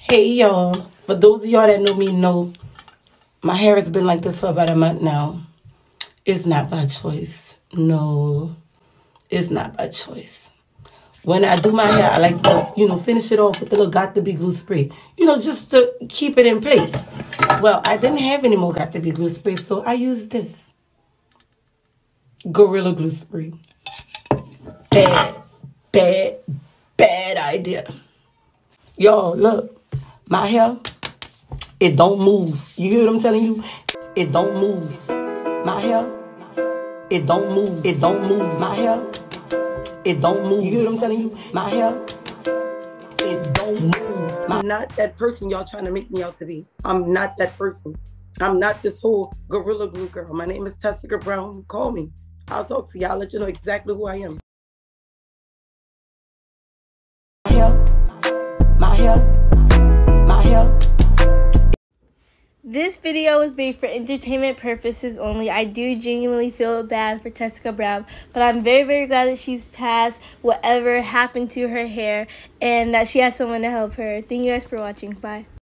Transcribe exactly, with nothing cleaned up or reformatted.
Hey y'all, for those of y'all that know me know my hair has been like this for about a month now. It's not by choice. No, it's not by choice. When I do my hair, I like to, you know, finish it off with the little Got to Be glue spray. You know, just to keep it in place. Well, I didn't have any more Got to Be glue spray, so I used this. Gorilla Glue spray. Bad, bad, bad idea. Y'all, look. My hair, it don't move. You hear what I'm telling you? It don't move. My hair, it don't move. It don't move. My hair, it don't move. You hear what I'm telling you? My hair, it don't move. I'm not that person y'all trying to make me out to be. I'm not that person. I'm not this whole Gorilla Glue girl. My name is Tessica Brown. Call me. I'll talk to y'all. I'll let you know exactly who I am. My hair, my hair. This video was made for entertainment purposes only. I do genuinely feel bad for Tessica Brown, but I'm very, very glad that she's passed whatever happened to her hair and that she has someone to help her. Thank you guys for watching. Bye.